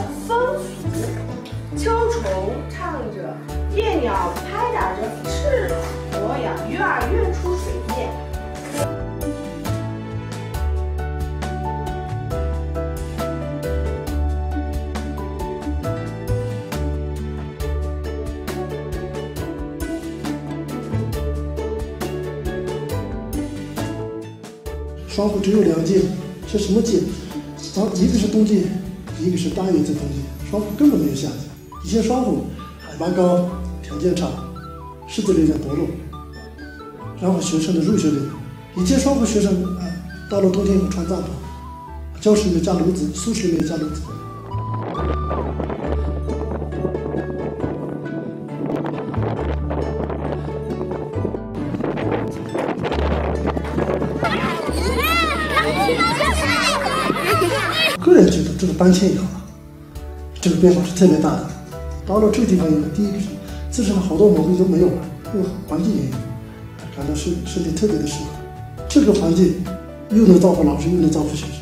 风俗。秋虫唱着，夜鸟拍打着翅膀，我呀鱼儿跃出水面。 双湖只有2季，是什么季？一个是冬季，一个是大约在冬季。双湖根本没有夏季。以前双湖海拔高，条件差，师资力量薄弱，然后学生的入学率，以前双湖学生到了冬天以后穿帐篷，教室里面加炉子，宿舍里面加炉子。个人觉得这个搬迁以后这个变化是特别大的。到了这个地方以后，第一个是自身的好多毛病都没有了，因为环境原因，感到身体特别的适合。这个环境又能造福老师，又能造福学生。